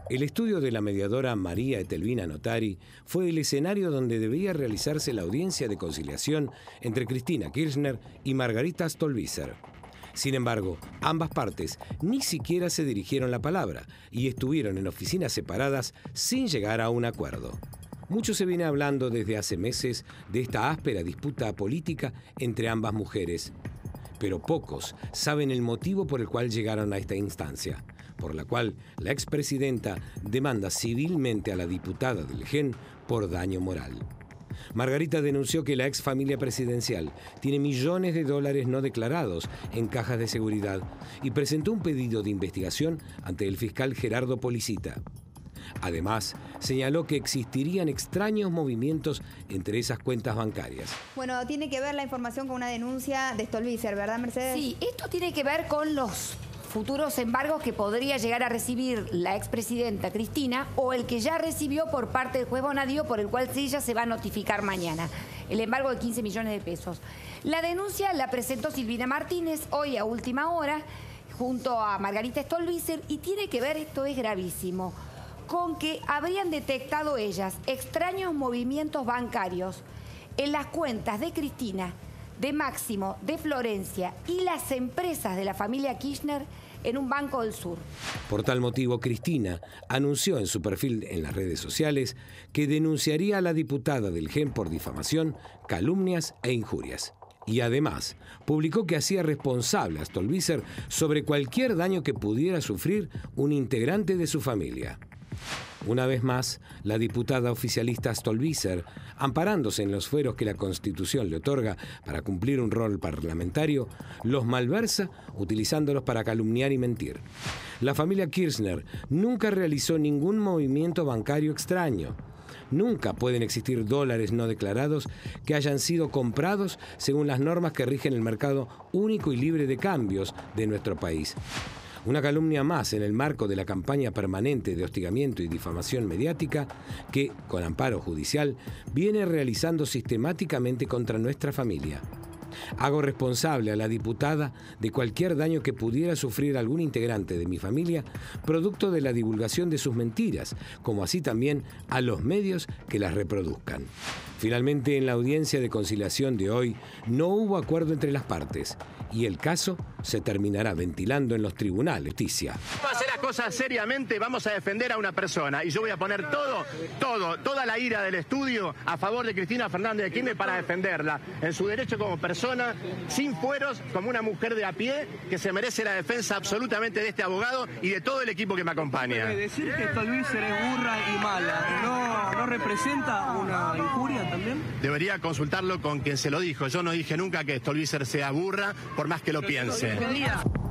El estudio de la mediadora María Etelvina Notari fue el escenario donde debía realizarse la audiencia de conciliación entre Cristina Kirchner y Margarita Stolbizer. Sin embargo, ambas partes ni siquiera se dirigieron la palabra y estuvieron en oficinas separadas sin llegar a un acuerdo. Mucho se viene hablando desde hace meses de esta áspera disputa política entre ambas mujeres, pero pocos saben el motivo por el cual llegaron a esta instancia, por la cual la expresidenta demanda civilmente a la diputada del GEN por daño moral. Margarita denunció que la ex familia presidencial tiene millones de dólares no declarados en cajas de seguridad y presentó un pedido de investigación ante el fiscal Gerardo Policita. Además, señaló que existirían extraños movimientos entre esas cuentas bancarias. Bueno, tiene que ver la información con una denuncia de Stolbizer, ¿verdad, Mercedes? Sí, esto tiene que ver con los futuros embargos que podría llegar a recibir la expresidenta Cristina o el que ya recibió por parte del juez Bonadío, por el cual ella se va a notificar mañana. El embargo de 15 millones de pesos. La denuncia la presentó Silvina Martínez hoy a última hora junto a Margarita Stolbizer y tiene que ver, esto es gravísimo, con que habrían detectado ellas extraños movimientos bancarios en las cuentas de Cristina, de Máximo, de Florencia y las empresas de la familia Kirchner en un banco del sur. Por tal motivo, Cristina anunció en su perfil en las redes sociales que denunciaría a la diputada del GEN por difamación, calumnias e injurias. Y además, publicó que hacía responsable a Stolbizer sobre cualquier daño que pudiera sufrir un integrante de su familia. Una vez más, la diputada oficialista Stolbizer, amparándose en los fueros que la Constitución le otorga para cumplir un rol parlamentario, los malversa utilizándolos para calumniar y mentir. La familia Kirchner nunca realizó ningún movimiento bancario extraño. Nunca pueden existir dólares no declarados que hayan sido comprados según las normas que rigen el mercado único y libre de cambios de nuestro país. Una calumnia más en el marco de la campaña permanente de hostigamiento y difamación mediática que, con amparo judicial, viene realizando sistemáticamente contra nuestra familia. Hago responsable a la diputada de cualquier daño que pudiera sufrir algún integrante de mi familia, producto de la divulgación de sus mentiras, como así también a los medios que las reproduzcan. Finalmente, en la audiencia de conciliación de hoy, no hubo acuerdo entre las partes y el caso se terminará ventilando en los tribunales de justicia. Vamos a hacer las cosas seriamente, vamos a defender a una persona y yo voy a poner toda la ira del estudio a favor de Cristina Fernández de Kirchner para defenderla en su derecho como persona, sin fueros, como una mujer de a pie que se merece la defensa absolutamente de este abogado y de todo el equipo que me acompaña. Decir que Stolbizer es burra y mala, ¿no representa una injuria también? Debería consultarlo con quien se lo dijo. Yo no dije nunca que Stolbizer sea burra, por más que lo piense.